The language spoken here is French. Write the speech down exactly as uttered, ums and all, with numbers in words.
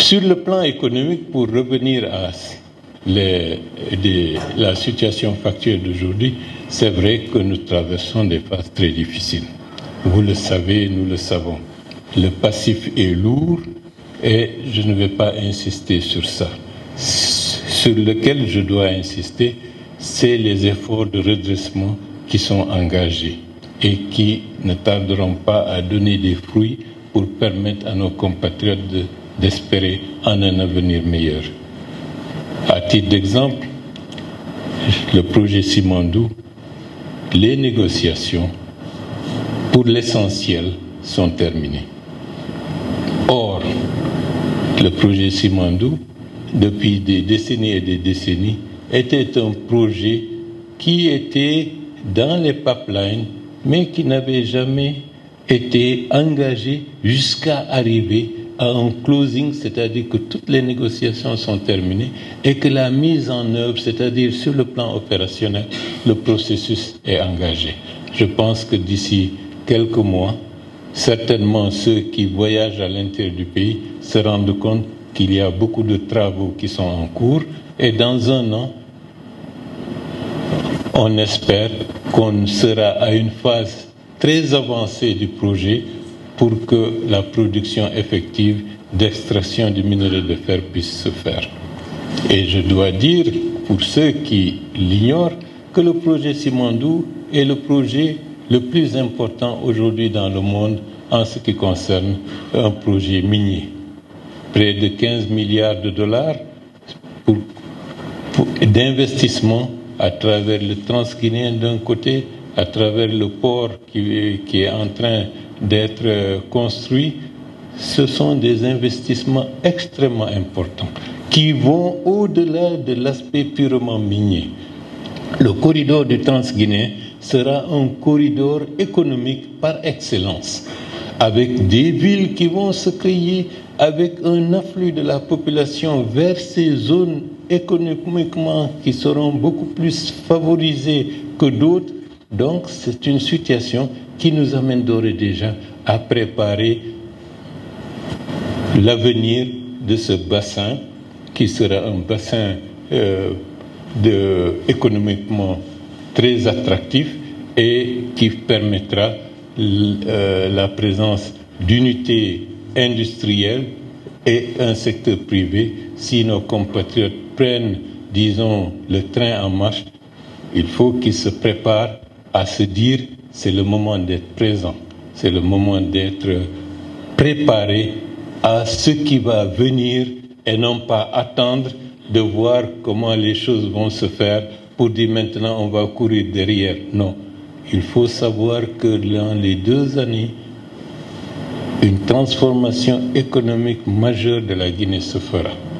Sur le plan économique, pour revenir à les, des, la situation factuelle d'aujourd'hui, c'est vrai que nous traversons des phases très difficiles. Vous le savez, nous le savons. Le passif est lourd et je ne vais pas insister sur ça. Sur lequel je dois insister, c'est les efforts de redressement qui sont engagés et qui ne tarderont pas à donner des fruits pour permettre à nos compatriotes de, d'espérer en un avenir meilleur. À titre d'exemple, le projet Simandou, les négociations, pour l'essentiel, sont terminées. Or, le projet Simandou, depuis des décennies et des décennies, était un projet qui était dans les pipelines, mais qui n'avait jamais été engagé jusqu'à arriver à un closing, c'est-à-dire que toutes les négociations sont terminées et que la mise en œuvre, c'est-à-dire sur le plan opérationnel, le processus est engagé. Je pense que d'ici quelques mois, certainement ceux qui voyagent à l'intérieur du pays se rendent compte qu'il y a beaucoup de travaux qui sont en cours et dans un an, on espère qu'on sera à une phase très avancée du projet pour que la production effective d'extraction du minerai de fer puisse se faire. Et je dois dire, pour ceux qui l'ignorent, que le projet Simandou est le projet le plus important aujourd'hui dans le monde en ce qui concerne un projet minier. Près de quinze milliards de dollars pour, pour, d'investissement à travers le Transguinéen d'un côté, à travers le port qui, qui est en train d'être construit. Ce sont des investissements extrêmement importants qui vont au-delà de l'aspect purement minier. Le corridor du Transguinéen sera un corridor économique par excellence, avec des villes qui vont se créer, avec un afflux de la population vers ces zones économiquement qui seront beaucoup plus favorisées que d'autres. Donc c'est une situation qui nous amène d'ores et déjà à préparer l'avenir de ce bassin, qui sera un bassin euh, de, économiquement très attractif et qui permettra euh, la présence d'unités industrielles et un secteur privé. Si nos compatriotes prennent, disons, le train en marche, il faut qu'ils se préparent à se dire c'est le moment d'être présent, c'est le moment d'être préparé à ce qui va venir et non pas attendre de voir comment les choses vont se faire pour dire maintenant on va courir derrière. Non, il faut savoir que dans les deux années, une transformation économique majeure de la Guinée se fera.